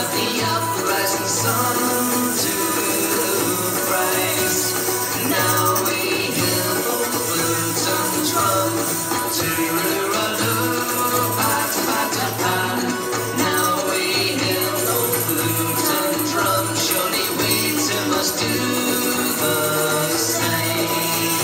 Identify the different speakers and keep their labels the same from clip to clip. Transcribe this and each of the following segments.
Speaker 1: the uprising sun to praise. Now we hear the flute and drum, tooraloo, Patapan. Now we hear the flute and drum, surely we too must do the same.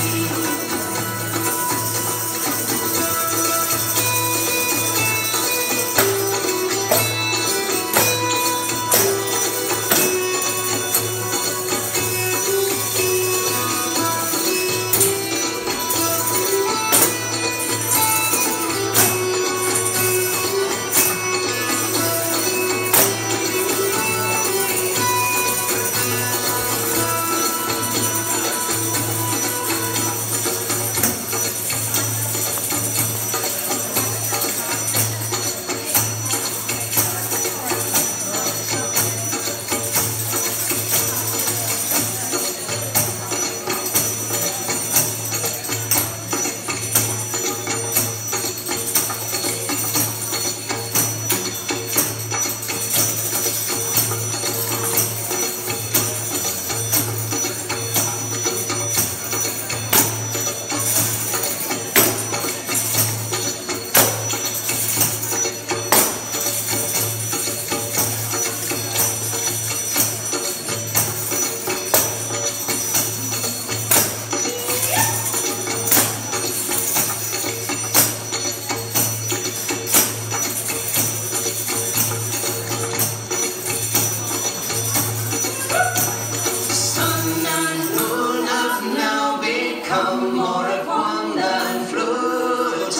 Speaker 1: More of one and flute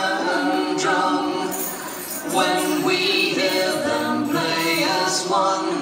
Speaker 1: and drum, when we hear them play as one.